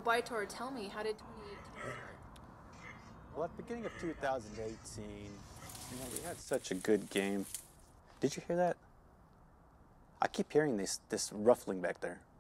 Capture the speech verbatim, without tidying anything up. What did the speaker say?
Bytor, tell me, how did twenty eighteen start? Well, at the beginning of two thousand eighteen, you know, we had such a good game. Did you hear that? I keep hearing this this ruffling back there.